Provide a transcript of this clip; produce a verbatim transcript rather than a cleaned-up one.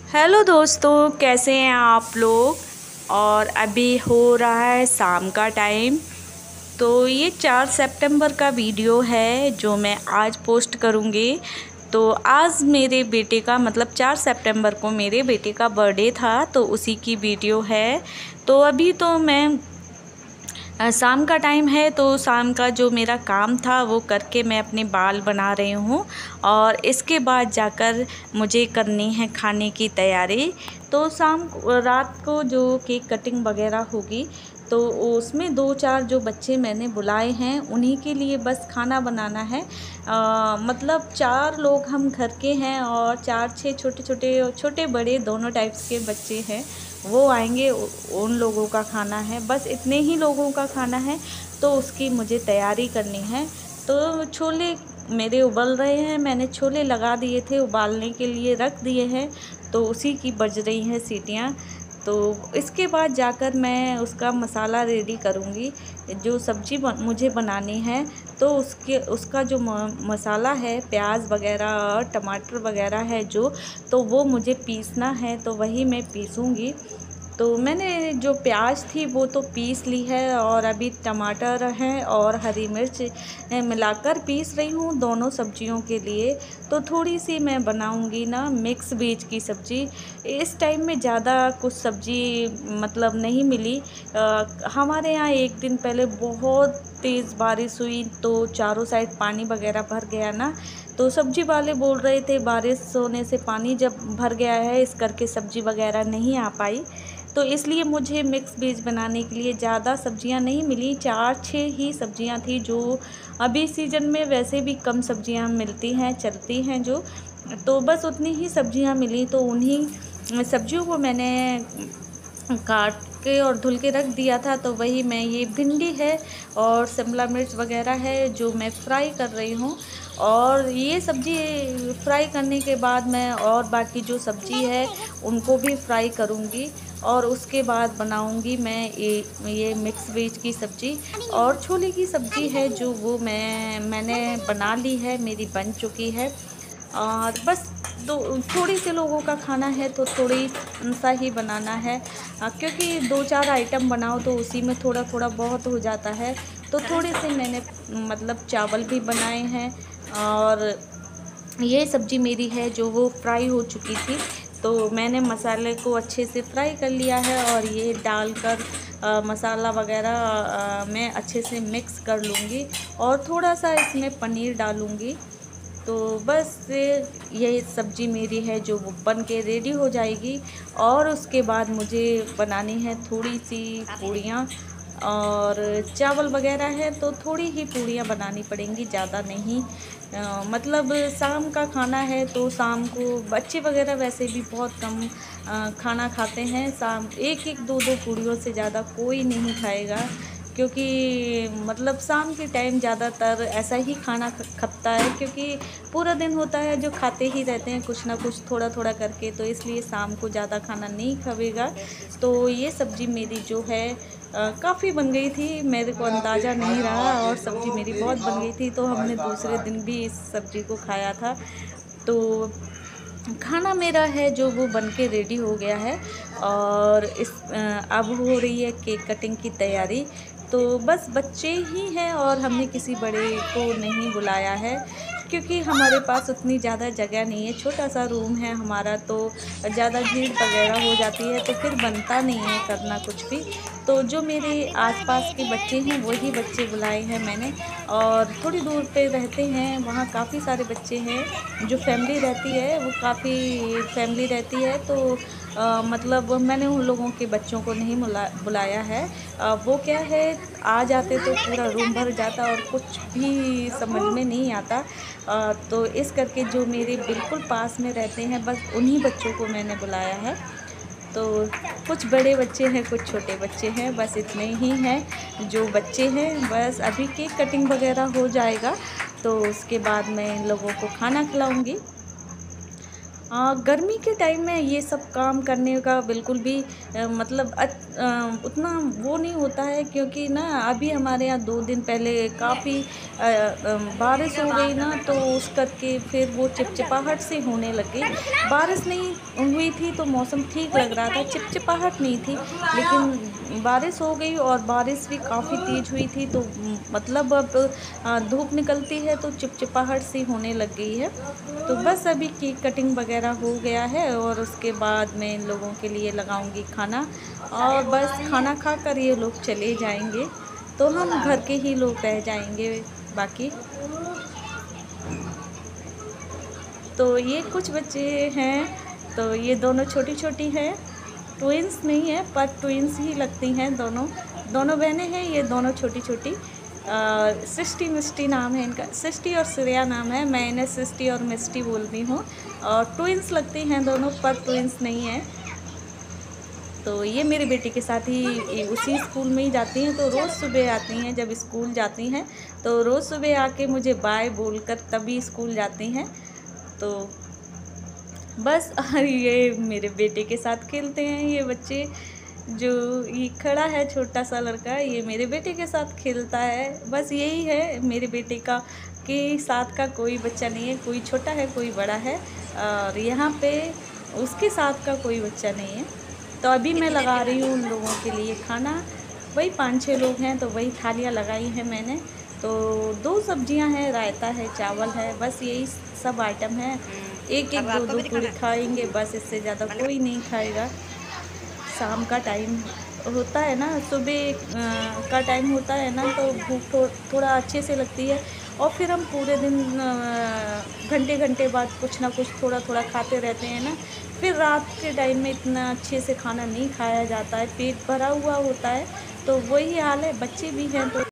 Hello दोस्तों, कैसे हैं आप लोग। और अभी हो रहा है शाम का टाइम। तो ये चार सितंबर का वीडियो है जो मैं आज पोस्ट करूँगी। तो आज मेरे बेटे का मतलब चार सितंबर को मेरे बेटे का बर्थडे था, तो उसी की वीडियो है। तो अभी तो मैं अ, शाम का टाइम है, तो शाम का जो मेरा काम था वो करके मैं अपने बाल बना रही हूँ। और इसके बाद जाकर मुझे करनी है खाने की तैयारी। तो शाम रात को जो केक कटिंग वगैरह होगी, तो उसमें दो चार जो बच्चे मैंने बुलाए हैं उन्हीं के लिए बस खाना बनाना है। अ, मतलब चार लोग हम घर के हैं और चार छः छोटे छोटे छोटे बड़े दोनों टाइप्स के बच्चे हैं, वो आएंगे। उन लोगों का खाना है, बस इतने ही लोगों का खाना है। तो उसकी मुझे तैयारी करनी है। तो छोले मेरे उबल रहे हैं, मैंने छोले लगा दिए थे उबालने के लिए, रख दिए हैं। तो उसी की बज रही हैं सीटियाँ। तो इसके बाद जाकर मैं उसका मसाला रेडी करूँगी। जो सब्ज़ी बन, मुझे बनानी है, तो उसके उसका जो मसाला है, प्याज वगैरह और टमाटर वगैरह है जो, तो वो मुझे पीसना है। तो वही मैं पीसूँगी। तो मैंने जो प्याज थी वो तो पीस ली है, और अभी टमाटर हैं और हरी मिर्च मिलाकर पीस रही हूँ दोनों सब्जियों के लिए। तो थोड़ी सी मैं बनाऊँगी ना मिक्स वेज की सब्ज़ी। इस टाइम में ज़्यादा कुछ सब्ज़ी मतलब नहीं मिली। आ, हमारे यहाँ एक दिन पहले बहुत तेज़ बारिश हुई, तो चारों साइड पानी वगैरह भर गया ना। तो सब्जी वाले बोल रहे थे बारिश होने से पानी जब भर गया है, इस करके सब्जी वगैरह नहीं आ पाई। तो इसलिए मुझे मिक्स वेज बनाने के लिए ज़्यादा सब्जियां नहीं मिली, चार छः ही सब्जियां थी जो अभी सीज़न में वैसे भी कम सब्जियां मिलती हैं, चलती हैं जो। तो बस उतनी ही सब्जियां मिली, तो उन्हीं सब्जियों को मैंने काट के और धुल के रख दिया था। तो वही मैं, ये भिंडी है और शिमला मिर्च वगैरह है जो मैं फ्राई कर रही हूँ। और ये सब्ज़ी फ्राई करने के बाद मैं और बाकी जो सब्ज़ी है उनको भी फ्राई करूँगी। और उसके बाद बनाऊँगी मैं ये ये मिक्स वेज की सब्ज़ी। और छोले की सब्ज़ी है जो, वो मैं मैंने बना ली है, मेरी बन चुकी है। और बस दो थोड़ी से लोगों का खाना है, तो थोड़ी सा ही बनाना है। अ, क्योंकि दो चार आइटम बनाओ तो उसी में थोड़ा थोड़ा बहुत हो जाता है। तो थोड़े से मैंने मतलब चावल भी बनाए हैं। और ये सब्ज़ी मेरी है जो वो फ्राई हो चुकी थी। तो मैंने मसाले को अच्छे से फ्राई कर लिया है, और ये डालकर अ, मसाला वगैरह अ, मैं अच्छे से मिक्स कर लूँगी। और थोड़ा सा इसमें पनीर डालूँगी। तो बस ये सब्ज़ी मेरी है जो वो बन के रेडी हो जाएगी। और उसके बाद मुझे बनानी है थोड़ी सी पूड़ियाँ, और चावल वगैरह है तो थोड़ी ही पूड़ियाँ बनानी पड़ेंगी, ज़्यादा नहीं। अ, मतलब शाम का खाना है, तो शाम को बच्चे वगैरह वैसे भी बहुत कम अ, खाना खाते हैं। शाम एक एक दो दो पूड़ियों से ज़्यादा कोई नहीं खाएगा, क्योंकि मतलब शाम के टाइम ज़्यादातर ऐसा ही खाना ख- खपता है, क्योंकि पूरा दिन होता है जो खाते ही रहते हैं कुछ ना कुछ थोड़ा थोड़ा करके। तो इसलिए शाम को ज़्यादा खाना नहीं खावेगा। तो ये सब्ज़ी मेरी जो है काफ़ी बन गई थी, मेरे को अंदाज़ा नहीं रहा, और सब्ज़ी मेरी बहुत बन गई थी। तो हमने दूसरे दिन भी इस सब्ज़ी को खाया था। तो खाना मेरा है जो वो बन के रेडी हो गया है। और इस अ, अब हो रही है केक कटिंग की तैयारी। तो बस बच्चे ही हैं, और हमने किसी बड़े को नहीं बुलाया है, क्योंकि हमारे पास उतनी ज़्यादा जगह नहीं है, छोटा सा रूम है हमारा। तो ज़्यादा भीड़ वगैरह हो जाती है, तो फिर बनता नहीं है करना कुछ भी। तो जो मेरे आसपास के बच्चे हैं वही बच्चे बुलाए हैं मैंने। और थोड़ी दूर पे रहते हैं, वहाँ काफ़ी सारे बच्चे हैं। जो फैमिली रहती है वो काफ़ी फैमिली रहती है, तो अ, मतलब मैंने उन लोगों के बच्चों को नहीं बुला बुलाया है। अ, वो क्या है, आ जाते तो पूरा रूम भर जाता और कुछ भी समझ में नहीं आता। अ, तो इस करके जो मेरे बिल्कुल पास में रहते हैं, बस उन्हीं बच्चों को मैंने बुलाया है। तो कुछ बड़े बच्चे हैं, कुछ छोटे बच्चे हैं, बस इतने ही हैं जो बच्चे हैं। बस अभी केक कटिंग वगैरह हो जाएगा, तो उसके बाद मैं इन लोगों को खाना खिलाऊंगी। आ, गर्मी के टाइम में ये सब काम करने का बिल्कुल भी आ, मतलब अ, आ, उतना वो नहीं होता है, क्योंकि ना अभी हमारे यहाँ दो दिन पहले काफ़ी बारिश हो गई ना, तो उस करके फिर वो चिपचिपाहट से होने लग गई। बारिश नहीं हुई थी तो मौसम ठीक लग रहा था, चिपचिपाहट नहीं थी, लेकिन बारिश हो गई और बारिश भी काफ़ी तेज़ हुई थी, तो मतलब अब आ, धूप निकलती है तो चिपचिपाहट सी होने लग गई है। तो बस अभी केक कटिंग वगैरह हो गया है और उसके बाद मैं इन लोगों के लिए लगाऊंगी खाना, और बस खाना खाकर ये लोग चले जाएंगे, तो हम घर के ही लोग रह जाएंगे बाकी। तो ये कुछ बच्चे हैं, तो ये दोनों छोटी छोटी हैं, ट्विंस नहीं है पर ट्विंस ही लगती हैं दोनों। दोनों बहनें हैं ये, दोनों छोटी छोटी। सृष्टि मिष्टी नाम है इनका, सृष्टि और श्रेया नाम है, मैं इन्हें सृष्टि और मिष्टी बोलती हूँ। और ट्विंस लगती हैं दोनों, पर ट्विंस नहीं है। तो ये मेरे बेटे के साथ ही उसी स्कूल में ही जाती हैं, तो रोज़ सुबह आती हैं, जब स्कूल जाती हैं तो रोज़ सुबह आके मुझे बाय बोलकर तभी स्कूल जाती हैं। तो बस और ये मेरे बेटे के साथ खेलते हैं ये बच्चे। जो ये खड़ा है छोटा सा लड़का, ये मेरे बेटे के साथ खेलता है। बस यही है मेरे बेटे का के साथ का कोई बच्चा नहीं है, कोई छोटा है कोई बड़ा है, और यहाँ पे उसके साथ का कोई बच्चा नहीं है। तो अभी मैं लगा रही हूँ उन लोगों के लिए खाना, वही पाँच छः लोग हैं तो वही थालियाँ लगाई हैं मैंने। तो दो सब्जियां हैं, रायता है, चावल है, बस यही सब आइटम है। एक एक दो दो पूरी खाएंगे बस, इससे ज़्यादा कोई नहीं खाएगा। शाम का टाइम होता है ना, सुबह का टाइम होता है ना, तो भूख थो, थोड़ा अच्छे से लगती है, और फिर हम पूरे दिन घंटे घंटे बाद कुछ ना कुछ थोड़ा थोड़ा खाते रहते हैं ना, फिर रात के टाइम में इतना अच्छे से खाना नहीं खाया जाता है, पेट भरा हुआ होता है। तो वही हाल है, बच्चे भी हैं तो